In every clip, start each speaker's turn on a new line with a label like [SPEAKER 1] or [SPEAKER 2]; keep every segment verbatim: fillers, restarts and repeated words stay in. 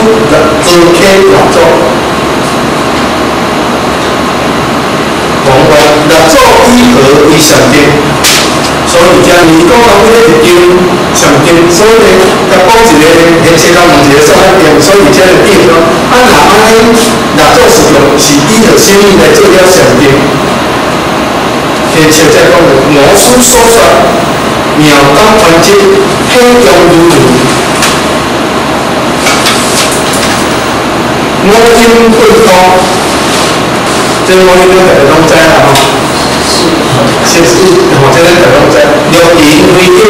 [SPEAKER 1] 做客六祖，讲话六祖以何为上帝？所以将尼讲到这个一张上帝，所以咧，甲讲一个现实到问一个所在点，所以这个点讲，啊若安尼，六祖是用是依着什么来做了上帝？现实在讲的，魔书所说，妙当传接，黑中如如。我因不通，这我应该大家拢知啦吼。先是吼，这个大家拢知，六因为因，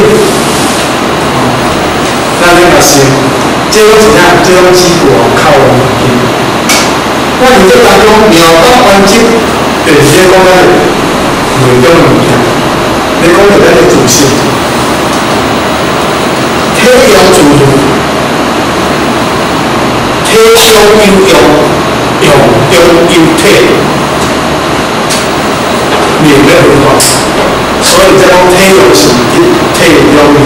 [SPEAKER 1] 那你若想，这种是啥？这种结果靠我们因。那你这当中妙当传接，就是讲咱内中的物件，你讲到咱的自信，体用自如。体相有用，用中有体，面没有法，所以这讲体用是体中有，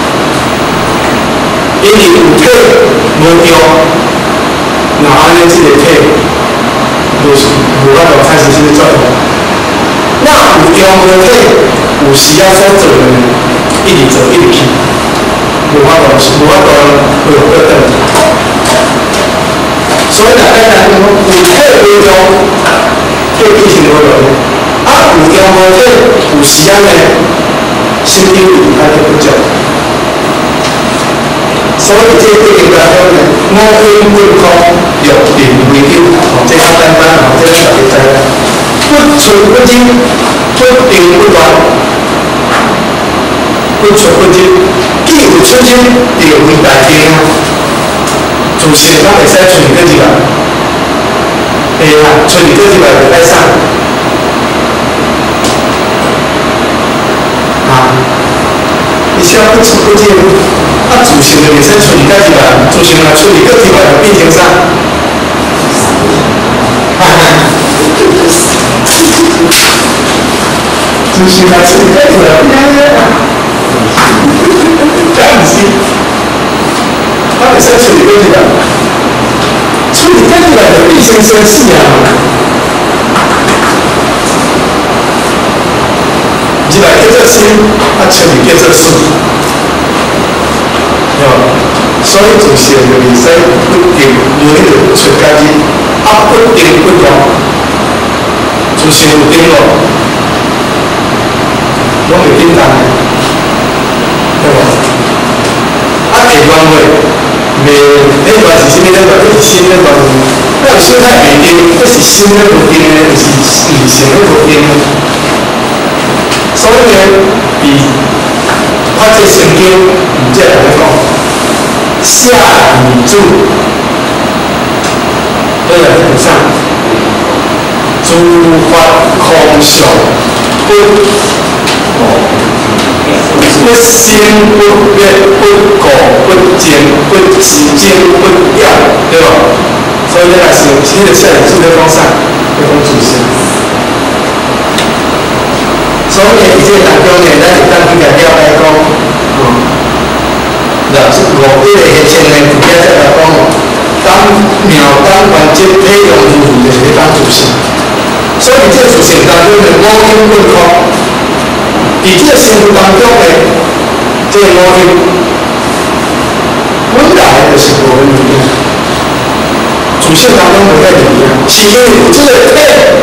[SPEAKER 1] 因为有体无用，那安尼这个体，就是无法度产生什么作用。那有用无体，有时啊所做的，一直做一直去，无法度无法度会有个等。所以大家讲，有体无用，叫变成无用；啊，有用无体，有时啊呢，心中有它就不足。所以这对应来讲呢，我因不空，欲定为定，哦，这简单哦，这个大家知啦。不出不进，不定不乱，不出不进，既有出进，就为大定啊。自信咱袂使出去过一来，会啊，出去过一来就爱上，啊，你只要不出不进，啊，自信就袂使出去过一来，自信若出去过一来就变成啥？哈哈，自信若出去过一来，敢毋是？他袂使处理过去啦，处理过去来就变成生死啊！入来叫做心，啊出去叫做死，哟。所以自信就袂使不定，无迄个出家己，啊不定不动，自信有定咯，拢袂简单的，对无？啊下段话。袂，那段是啥物？那段就是心那段，那心态袂定，那是心那不定的，就是理性那不定的。所以呢，比发这圣经，唔即来讲，下语注，那来讲啥？诸法空相，不哦。不心不灭不垢不净不止见不掉，对吧？所以你来想，这个下来就在讲啥？在讲自信。所以呢，这当中呢，咱就当去来了解讲，嗯，那是五个现象呢，主要在来讲，当秒当环境体用如如就是在讲自信。所以这自信当中呢，五因不空。伫这个生活当中呢，这个五因本来就是无物件，自信当中无遐物件，是因为有这个体，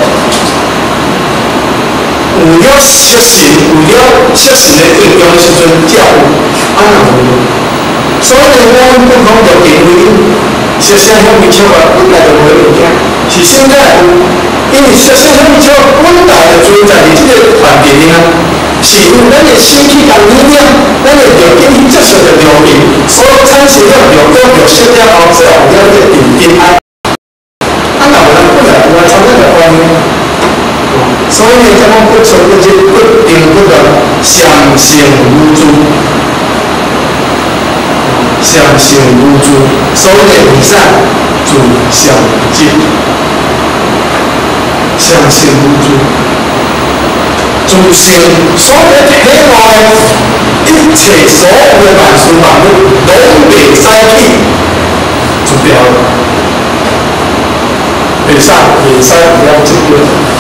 [SPEAKER 1] 有了色性，有了色性的应用的时阵，才有安那无用。所以呢，五因不空就认为色性遐物超啊，本来就无物件，是现在有，因为色性遐物超本来就存在伫这个环境里啊。是因为咱的身体同物件，咱的条件去接受着条件，所产生了条件条色了后，才有了这个定定爱。啊，若有人本来有啊，参咱就观念。所以呢，咱讲不出不进，不定不动，相性无助，相性无助。所以呢，以上主相进，相性无助。自性所有体内一切所有的万事万物，拢袂使去除掉。 袂使，袂使不要这个。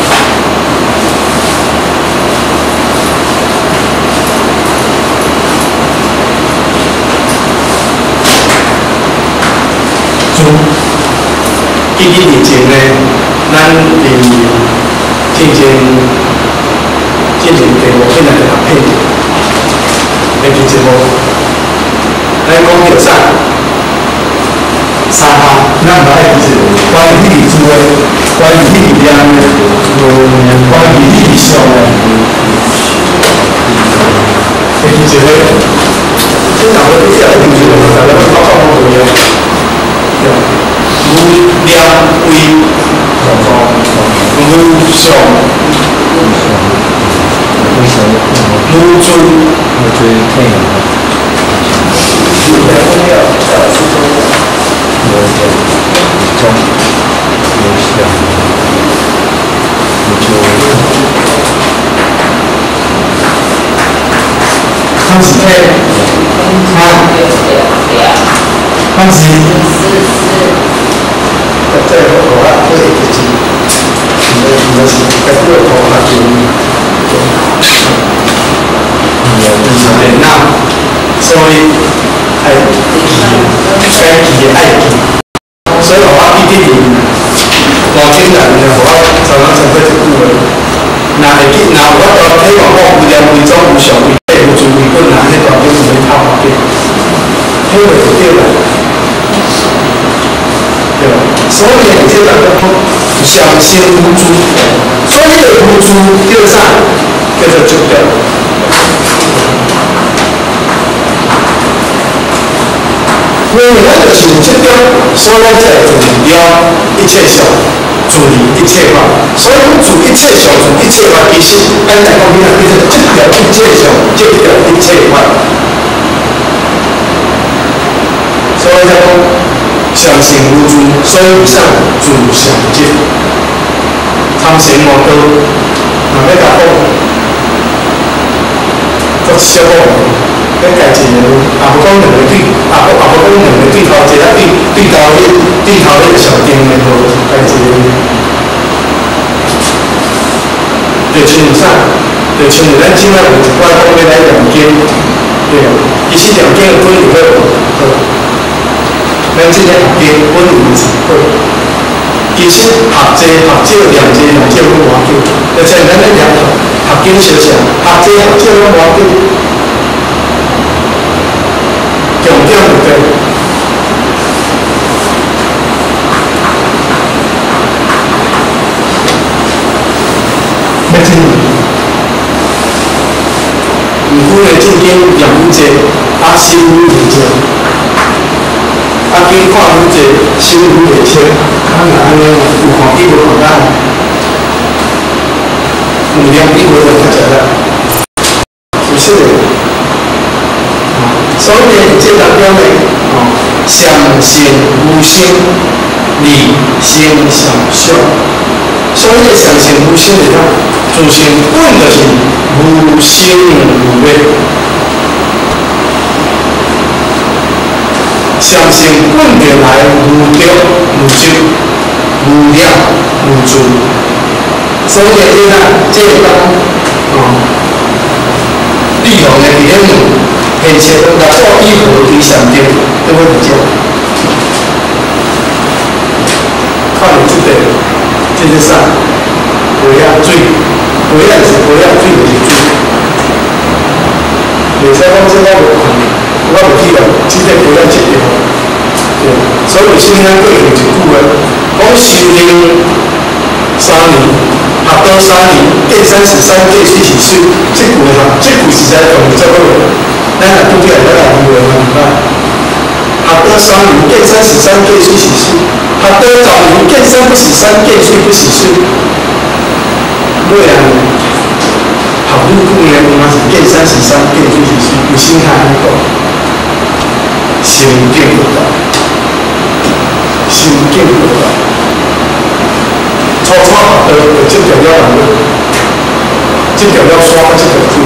[SPEAKER 1] 猪，一几年前呢，咱伫进行进行题目现在的合配的期节目，咱讲着啥？三项，咱唔爱就是关于地理组的，关于地理量的，关于地理项的，的期节目，经常会比较有趣的，大家会考考我一样。无量为无上，无尊，无尊可以。无量无量，在四中。无量中，无相，无求。康熙配，啊，康熙。在我啊，这一个字，你的你的是在这个头啊，就嗯，那所以爱该记爱记，所以我记地理，我经常呢，我常常常会去顾问，那会记，那我到希望我无聊为中无上为背无注为困难，迄段就是要靠后边，迄个就对了。对吧？所以你这个相信无助，所以的无助叫啥？叫做足掉。因为咱就是有足掉，所以咱才会注意了一切相，注意一切法。所以注一切相，注一切法，其实咱来讲，你看，叫做足掉一切相，足掉一切法。所以才讲。相信无助，所以以上主相见。参贤无道，若要甲讲，做小讲，要家己个，也无讲两个对，也无也无讲两个对头，一个对对头迄对头迄个上顶个无家己个。就像啥？就像咱即摆有一寡讲要来念经，对啊，其实念经个本有好。咱即个学经本有智慧，其实学这学这念这念这拢无要紧，而且咱咧念学经小啥，学这学这拢无要紧，重点就对。要真，毋过咧正经念愈济，啊心愈济。啊，经看愈济，心愈会清，啊，若安尼有看见无看到，有念经无就较侪啦，是说的。所以呢，这代表呢，哦，相信无心，理心相相。所以呢，相信无心的讲，自性本就是无心无畏。相信本就来无着无执，无量无住。所以呢，这个讲，哦，利用的第一门，现前六座一合为相对，都会比较。看你这个，这是啥？不要醉，不要是不要醉就是醉。袂使讲这个我。我有去啊，即个不要接掉，对，所以现在过去一句话，讲修行三年，学到三年，见三十三，见四十岁，这句话，这句实在讲得足好个，咱若拄起来，咱来理解明白。学到三年，见三十三，见四十岁；学到十年，见三不十三，见四不十岁。对啊，学愈久呢，嘛是见三十三，见四十岁，有心态安尼讲。心境不大，心境不大，初初学到就这条了人，这条了山，这条水，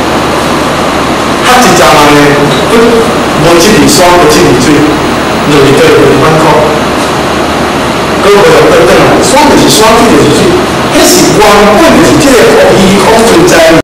[SPEAKER 1] 学一阵人呢，不无这里山，无这里水，落去对袂反抗，搁袂用倒转来，山山就是山，水就是水，迄是原本就是这个虚空存在物，